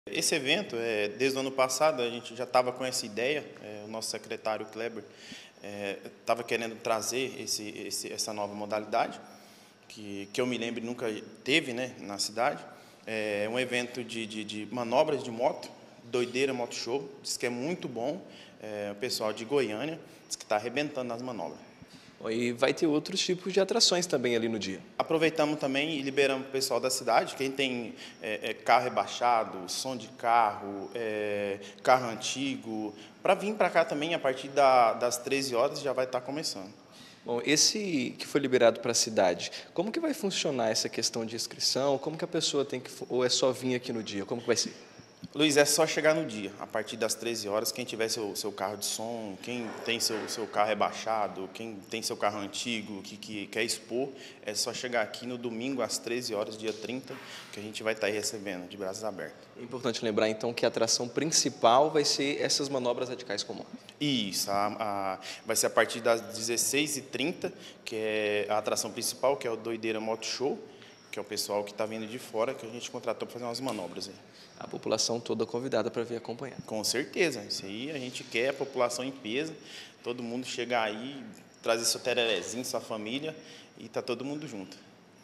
Esse evento, desde o ano passado, a gente já estava com essa ideia, o nosso secretário Kleber estava querendo trazer essa nova modalidade, que eu me lembro nunca teve, né, na cidade. É um evento de manobras de moto, Doideira Moto Show, diz que é muito bom, o pessoal de Goiânia diz que está arrebentando nas manobras. E vai ter outros tipos de atrações também ali no dia. Aproveitamos também e liberamos o pessoal da cidade, quem tem carro rebaixado, som de carro, carro antigo, para vir para cá também a partir das 13 horas já vai estar começando. Bom, esse que foi liberado para a cidade, como que vai funcionar essa questão de inscrição? Como que a pessoa tem que, ou é só vir aqui no dia? Como que vai ser? Luiz, é só chegar no dia, a partir das 13 horas, quem tiver seu carro de som, quem tem seu carro rebaixado, quem tem seu carro antigo, que quer expor, é só chegar aqui no domingo às 13 horas, dia 30, que a gente vai estar aí recebendo, de braços abertos. É importante lembrar, então, que a atração principal vai ser essas manobras radicais comuns. Isso, vai ser a partir das 16h30, que é a atração principal, que é o Doideira Moto Show, que é o pessoal que está vindo de fora, que a gente contratou para fazer umas manobras aí. A população toda convidada para vir acompanhar. Com certeza, isso aí a gente quer a população em peso, todo mundo chegar aí, trazer seu tererezinho, sua família, e tá todo mundo junto.